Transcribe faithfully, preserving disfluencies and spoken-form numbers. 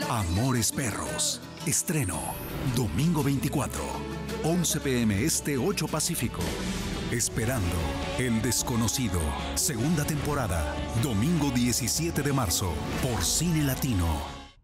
Amores Perros. Estreno. Domingo veinticuatro. once p m Este, ocho Pacífico. Esperando el desconocido. Segunda temporada. Domingo diecisiete de marzo. Por Cine Latino.